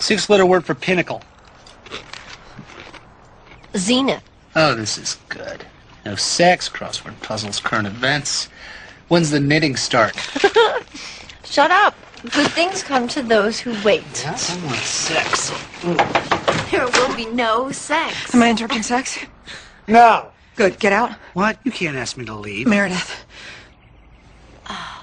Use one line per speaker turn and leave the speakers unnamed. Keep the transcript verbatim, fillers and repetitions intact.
Six-letter word for pinnacle.
Zenith.
Oh, this is good. No sex, crossword puzzles, current events. When's the knitting start?
Shut up. Good things come to those who wait.
Yeah, I want sex.
There will be no sex.
Am I interrupting sex?
No.
Good. Get out.
What? You can't ask me to leave.
Meredith.
Oh.